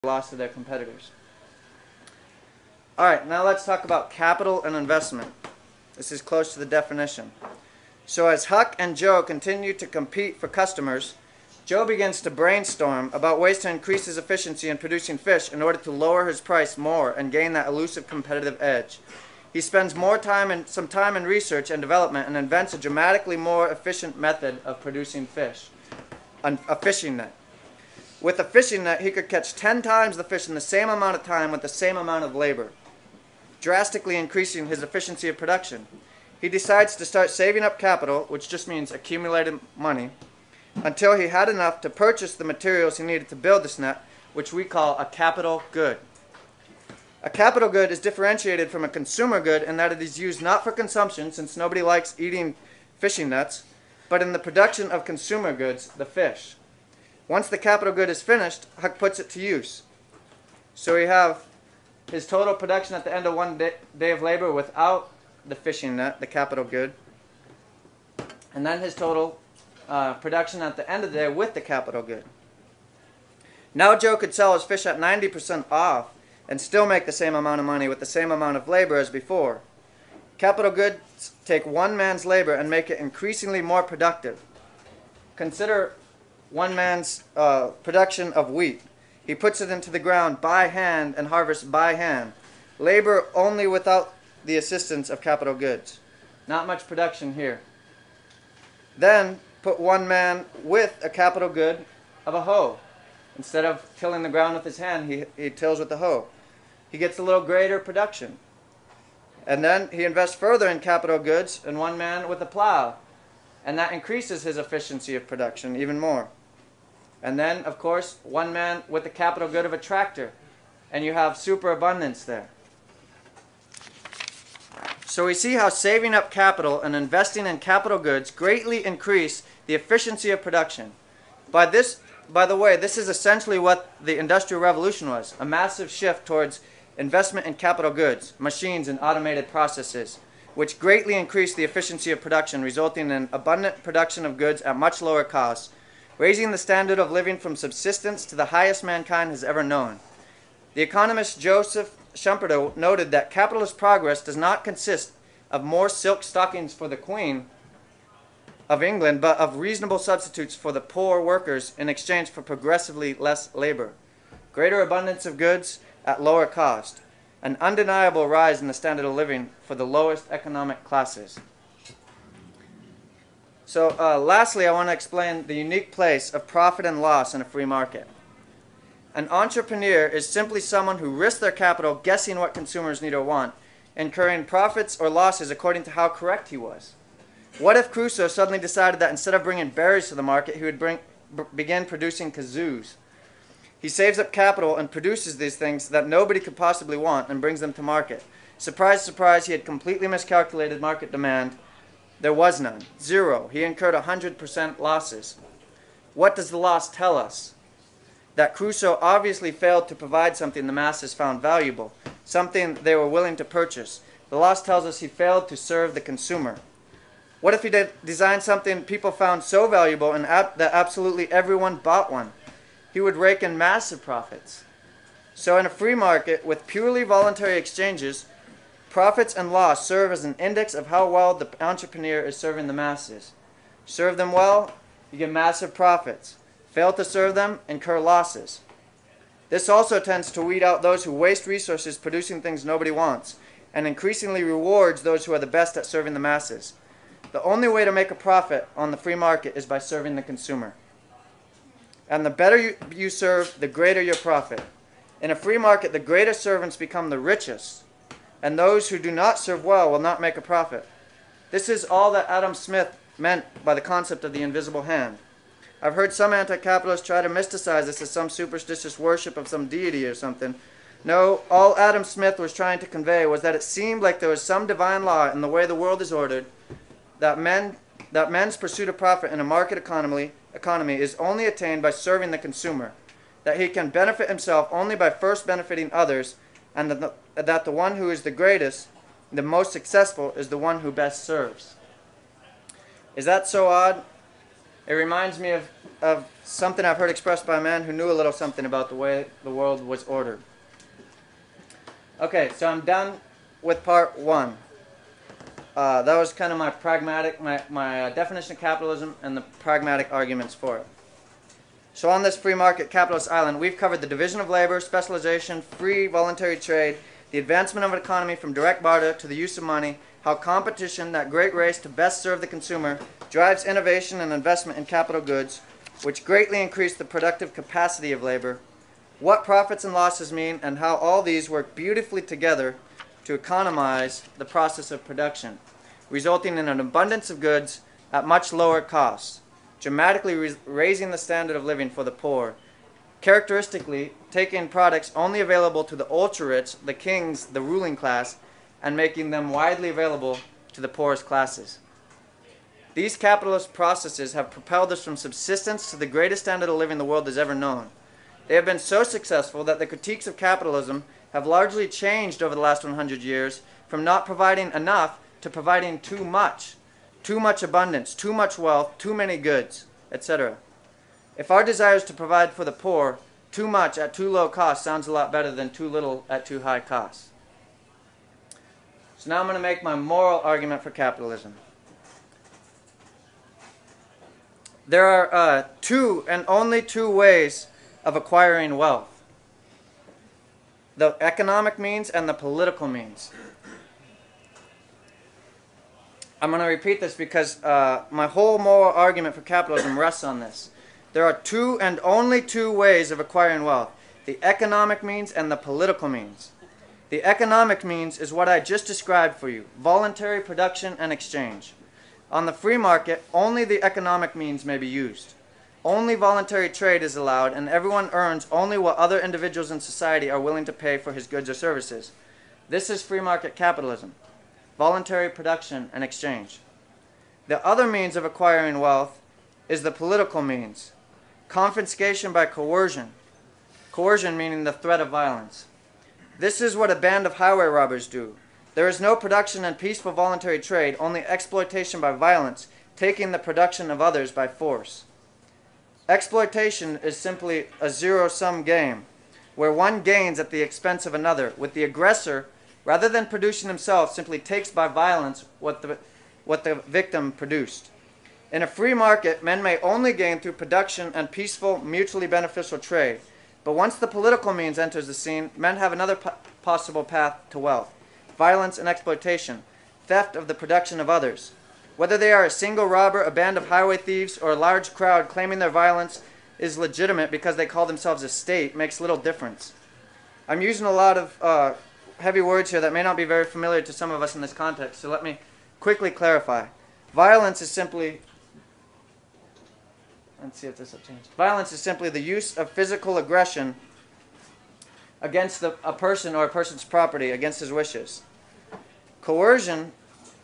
lost to their competitors. Alright, now let's talk about capital and investment. This is close to the definition. So as Huck and Joe continue to compete for customers, Joe begins to brainstorm about ways to increase his efficiency in producing fish in order to lower his price more and gain that elusive competitive edge. He spends some time in research and development and invents a dramatically more efficient method of producing fish, a fishing net. With a fishing net, he could catch 10 times the fish in the same amount of time with the same amount of labor, drastically increasing his efficiency of production. He decides to start saving up capital, which just means accumulated money, until he had enough to purchase the materials he needed to build this net, which we call a capital good. A capital good is differentiated from a consumer good in that it is used not for consumption, since nobody likes eating fishing nets, but in the production of consumer goods, the fish. Once the capital good is finished, Huck puts it to use. So we have his total production at the end of one day of labor without the fishing net, the capital good, and then his total production at the end of the day with the capital good. Now Joe could sell his fish at 90% off and still make the same amount of money with the same amount of labor as before. Capital goods take one man's labor and make it increasingly more productive. Consider one man's production of wheat. He puts it into the ground by hand and harvests by hand. Labor only without the assistance of capital goods. Not much production here. Then put one man with a capital good of a hoe. Instead of tilling the ground with his hand, he tills with the hoe. He gets a little greater production. And then he invests further in capital goods and one man with a plow. And that increases his efficiency of production even more. And then, of course, one man with the capital good of a tractor. And you have superabundance there. So we see how saving up capital and investing in capital goods greatly increase the efficiency of production. By the way, this is essentially what the Industrial Revolution was, a massive shift towards investment in capital goods, machines, and automated processes, which greatly increased the efficiency of production, resulting in abundant production of goods at much lower costs, raising the standard of living from subsistence to the highest mankind has ever known. The economist Joseph Schumpeter noted that capitalist progress does not consist of more silk stockings for the Queen of England, but of reasonable substitutes for the poor workers in exchange for progressively less labor, greater abundance of goods at lower cost, an undeniable rise in the standard of living for the lowest economic classes. So lastly, I want to explain the unique place of profit and loss in a free market. An entrepreneur is simply someone who risks their capital guessing what consumers need or want, incurring profits or losses according to how correct he was. What if Crusoe suddenly decided that instead of bringing berries to the market, he would begin producing kazoos? He saves up capital and produces these things that nobody could possibly want and brings them to market. Surprise, surprise, he had completely miscalculated market demand. There was none. Zero. He incurred 100% losses. What does the loss tell us? That Crusoe obviously failed to provide something the masses found valuable, something they were willing to purchase. The loss tells us he failed to serve the consumer. What if he designed something people found so valuable and that absolutely everyone bought one? He would rake in massive profits. So in a free market with purely voluntary exchanges, profits and loss serve as an index of how well the entrepreneur is serving the masses. Serve them well, you get massive profits. Fail to serve them, incur losses. This also tends to weed out those who waste resources producing things nobody wants, and increasingly rewards those who are the best at serving the masses. The only way to make a profit on the free market is by serving the consumer. And the better you serve, the greater your profit. In a free market, the greatest servants become the richest, and those who do not serve well will not make a profit. This is all that Adam Smith meant by the concept of the invisible hand. I've heard some anti-capitalists try to mysticize this as some superstitious worship of some deity or something. No, all Adam Smith was trying to convey was that it seemed like there was some divine law in the way the world is ordered, that men's pursuit of profit in a market economy is only attained by serving the consumer, that he can benefit himself only by first benefiting others, and that the one who is the greatest, the most successful, is the one who best serves. Is that so odd? It reminds me of something I've heard expressed by a man who knew a little something about the way the world was ordered. Okay, so I'm done with part one. That was kind of my pragmatic, my definition of capitalism and the pragmatic arguments for it. So on this free market capitalist island, we've covered the division of labor, specialization, free voluntary trade, the advancement of an economy from direct barter to the use of money, how competition, that great race to best serve the consumer, drives innovation and investment in capital goods, which greatly increase the productive capacity of labor, what profits and losses mean, and how all these work beautifully together to economize the process of production, resulting in an abundance of goods at much lower costs, dramatically raising the standard of living for the poor, characteristically taking products only available to the ultra-rich, the kings, the ruling class, and making them widely available to the poorest classes. These capitalist processes have propelled us from subsistence to the greatest standard of living the world has ever known. They have been so successful that the critiques of capitalism have largely changed over the last 100 years from not providing enough to providing too much abundance, too much wealth, too many goods, etc. If our desire is to provide for the poor, too much at too low cost sounds a lot better than too little at too high cost. So now I'm going to make my moral argument for capitalism. There are two and only two ways of acquiring wealth: the economic means and the political means. I'm going to repeat this because my whole moral argument for capitalism rests on this. There are two and only two ways of acquiring wealth: the economic means and the political means. The economic means is what I just described for you: voluntary production and exchange. On the free market, only the economic means may be used. Only voluntary trade is allowed, and everyone earns only what other individuals in society are willing to pay for his goods or services. This is free market capitalism: voluntary production and exchange. The other means of acquiring wealth is the political means: confiscation by coercion. Coercion meaning the threat of violence. This is what a band of highway robbers do. There is no production and peaceful voluntary trade, only exploitation by violence, taking the production of others by force. Exploitation is simply a zero-sum game, where one gains at the expense of another, with the aggressor, rather than producing himself, simply takes by violence what the victim produced. In a free market, men may only gain through production and peaceful, mutually beneficial trade. But once the political means enters the scene, men have another possible path to wealth: violence and exploitation, theft of the production of others. Whether they are a single robber, a band of highway thieves, or a large crowd claiming their violence is legitimate because they call themselves a state makes little difference. I'm using a lot of heavy words here that may not be very familiar to some of us in this context, so let me quickly clarify. Violence is simply... Let's see if this will change. Violence is simply the use of physical aggression against a person or a person's property, against his wishes. Coercion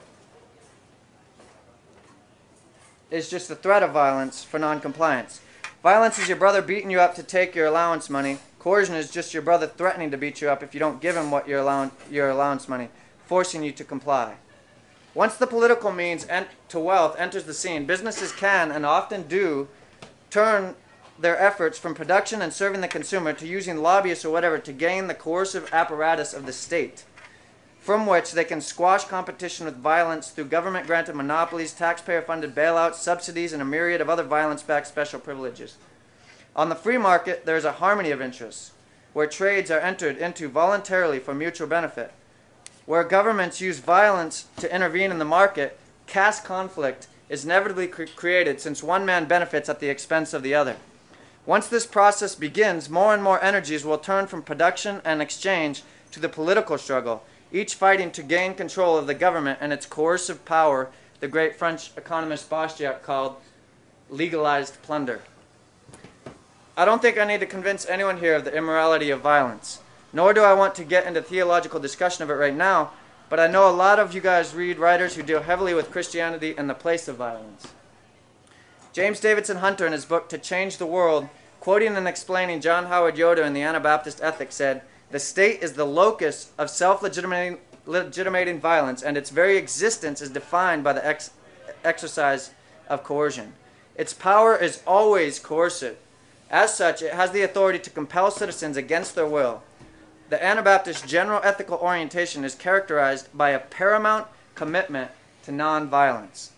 is just the threat of violence for non-compliance. Violence is your brother beating you up to take your allowance money. Coercion is just your brother threatening to beat you up if you don't give him what your allowance money, forcing you to comply. Once the political means to wealth enters the scene, businesses can, and often do, turn their efforts from production and serving the consumer to using lobbyists or whatever to gain the coercive apparatus of the state, from which they can squash competition with violence through government-granted monopolies, taxpayer-funded bailouts, subsidies, and a myriad of other violence-backed special privileges. On the free market, there is a harmony of interests, where trades are entered into voluntarily for mutual benefit. Where governments use violence to intervene in the market, caste conflict is inevitably created, since one man benefits at the expense of the other. Once this process begins, more and more energies will turn from production and exchange to the political struggle, each fighting to gain control of the government and its coercive power, the great French economist Bastiat called legalized plunder. I don't think I need to convince anyone here of the immorality of violence, nor do I want to get into theological discussion of it right now, but I know a lot of you guys read writers who deal heavily with Christianity and the place of violence. James Davidson Hunter, in his book To Change the World, quoting and explaining John Howard Yoder in the Anabaptist Ethic, said, "The state is the locus of self-legitimating violence, and its very existence is defined by the exercise of coercion. Its power is always coercive. As such, it has the authority to compel citizens against their will. The Anabaptist general ethical orientation is characterized by a paramount commitment to nonviolence.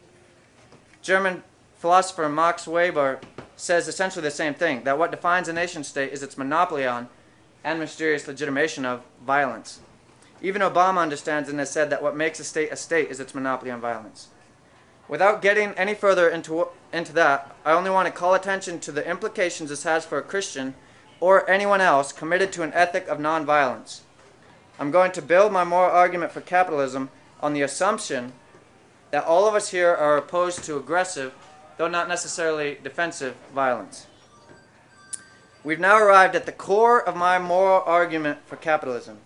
German philosopher Max Weber says essentially the same thing, that what defines a nation-state is its monopoly on and mysterious legitimation of violence. Even Obama understands and has said that what makes a state is its monopoly on violence. Without getting any further into that, I only want to call attention to the implications this has for a Christian or anyone else committed to an ethic of nonviolence. I'm going to build my moral argument for capitalism on the assumption that all of us here are opposed to aggressive, though not necessarily defensive, violence. We've now arrived at the core of my moral argument for capitalism.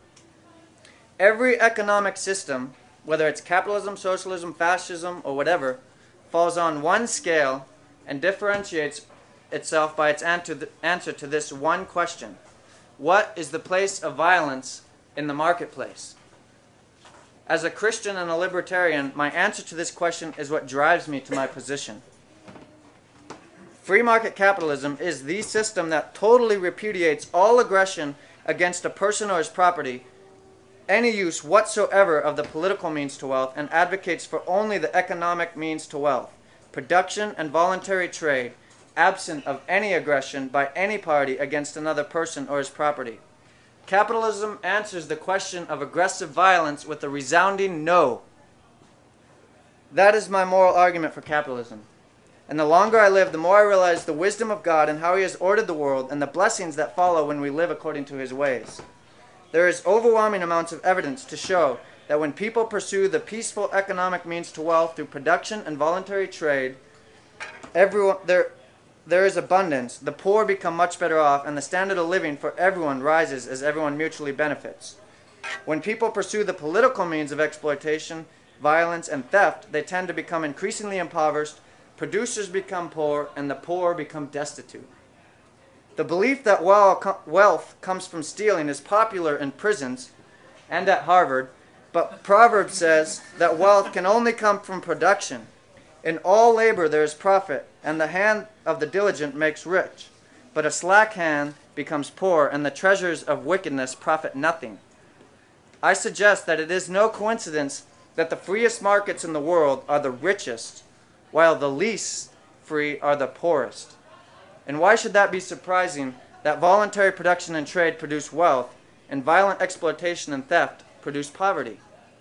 Every economic system, whether it's capitalism, socialism, fascism, or whatever, falls on one scale and differentiates itself by its answer to this one question: what is the place of violence in the marketplace? As a Christian and a libertarian, my answer to this question is what drives me to my position. Free market capitalism is the system that totally repudiates all aggression against a person or his property, any use whatsoever of the political means to wealth, and advocates for only the economic means to wealth, production and voluntary trade, absent of any aggression by any party against another person or his property. Capitalism answers the question of aggressive violence with a resounding no. That is my moral argument for capitalism. And the longer I live, the more I realize the wisdom of God and how He has ordered the world and the blessings that follow when we live according to His ways. There is overwhelming amounts of evidence to show that when people pursue the peaceful economic means to wealth through production and voluntary trade, there is abundance, the poor become much better off, and the standard of living for everyone rises as everyone mutually benefits. When people pursue the political means of exploitation, violence, and theft, they tend to become increasingly impoverished, producers become poor, and the poor become destitute. The belief that wealth comes from stealing is popular in prisons and at Harvard, but Proverbs says that wealth can only come from production. In all labor there is profit, and the hand of the diligent makes rich. But a slack hand becomes poor, and the treasures of wickedness profit nothing. I suggest that it is no coincidence that the freest markets in the world are the richest, while the least free are the poorest. And why should that be surprising, that voluntary production and trade produce wealth, and violent exploitation and theft produce poverty?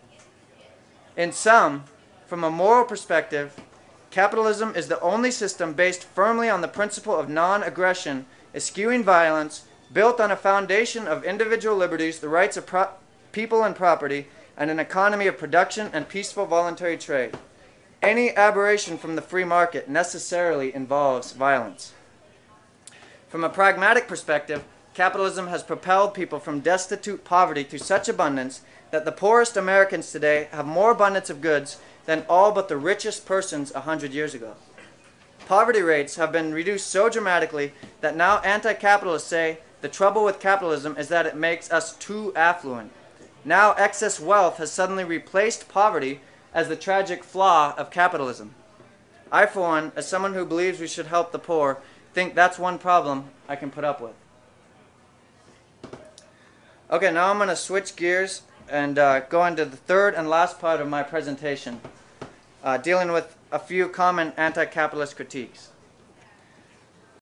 In sum, from a moral perspective, capitalism is the only system based firmly on the principle of non-aggression, eschewing violence, built on a foundation of individual liberties, the rights of people and property, and an economy of production and peaceful voluntary trade. Any aberration from the free market necessarily involves violence. From a pragmatic perspective, capitalism has propelled people from destitute poverty to such abundance that the poorest Americans today have more abundance of goods than all but the richest persons 100 years ago. Poverty rates have been reduced so dramatically that now anti-capitalists say the trouble with capitalism is that it makes us too affluent. Now excess wealth has suddenly replaced poverty as the tragic flaw of capitalism. I, for one, as someone who believes we should help the poor, think that's one problem I can put up with. Okay, now I'm going to switch gears and go into the third and last part of my presentation, dealing with a few common anti-capitalist critiques.